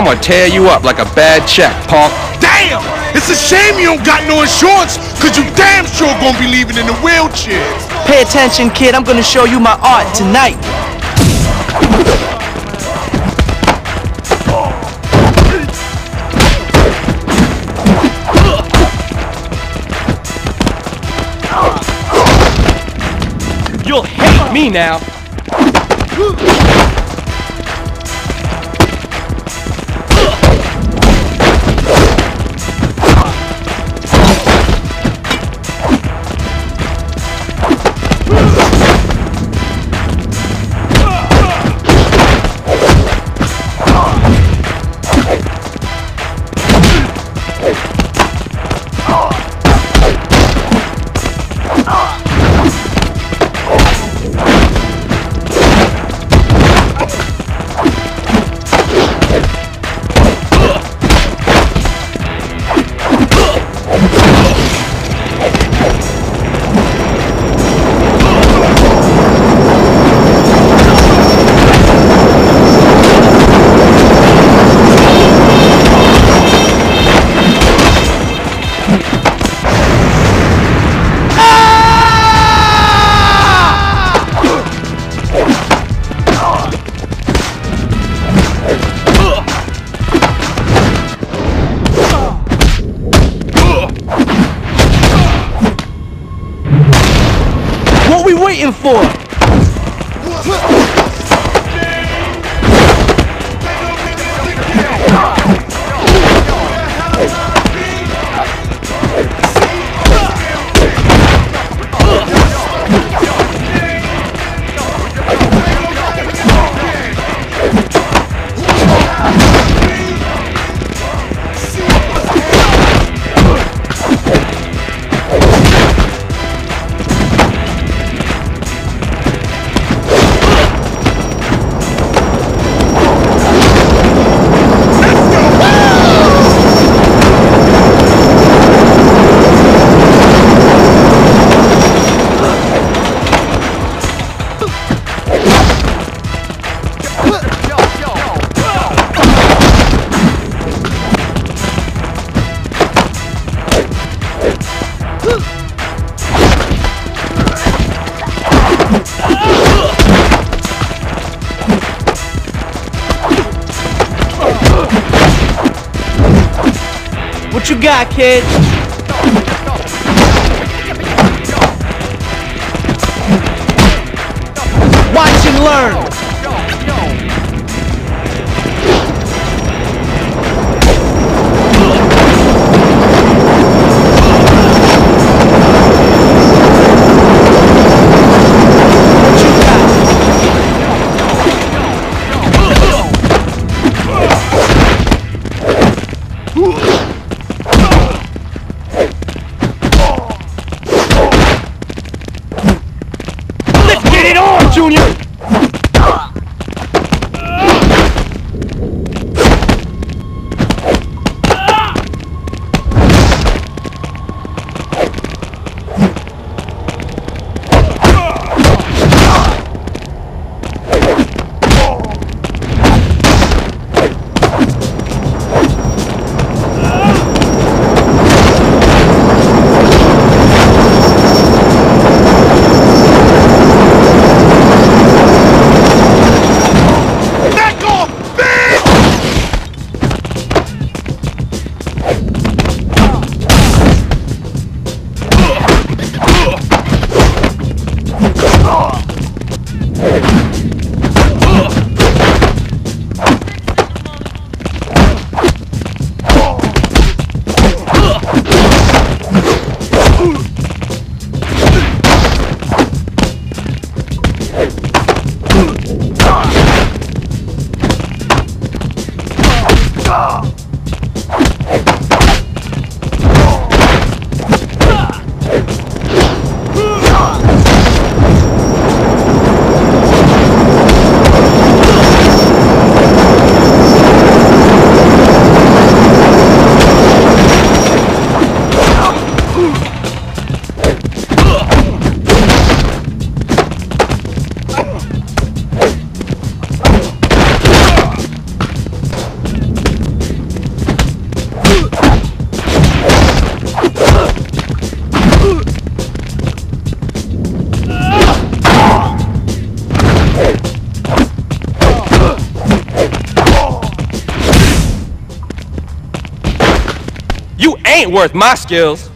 I'm gonna tear you up like a bad check, punk. Damn! It's a shame you don't got no insurance, cause you damn sure gonna be leaving in a wheelchair. Pay attention, kid. I'm gonna show you my art tonight. You'll hate me now. What we waiting for? What you got, kid? Watch and learn. Get it on, Junior! You ain't worth my skills.